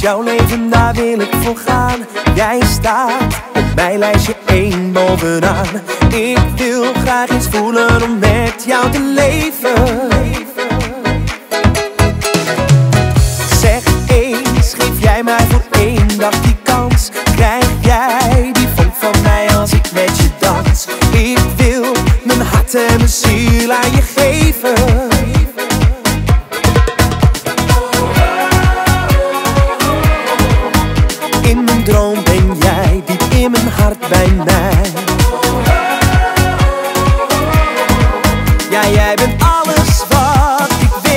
Jouw leven, daar wil ik voor gaan. Jij staat op mijn lijstje 1 bovenaan. Ik wil graag eens voelen om met jou te leven. Zeg eens, geef jij mij voor 1 dag die kans? Krijg jij die vonk van mij als ik met je dans? Ik wil mijn hart en mijn ziel aan je geven. In mijn droom ben jij, diep in mijn hart bij mij. Ja, jij bent alles wat ik wil.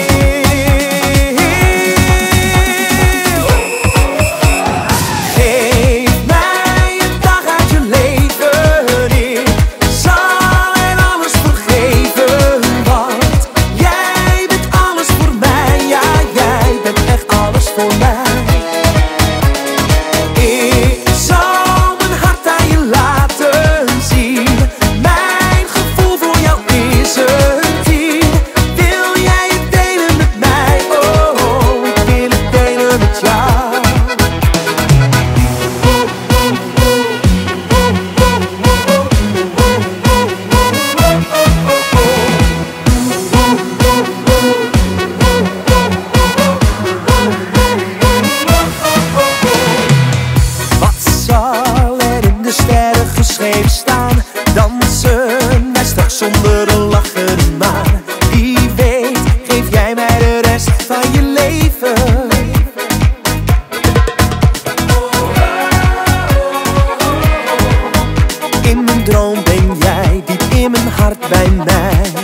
Geef mij een dag uit je leven. Ik zal er alles voor geven. Want jij bent alles voor mij. Ja, jij bent echt alles voor mij. Geschreven staan, dansen wij straks zonder een lachen. Maar wie weet, geef jij mij de rest van je leven. In mijn droom ben jij, diep in mijn hart bij mij.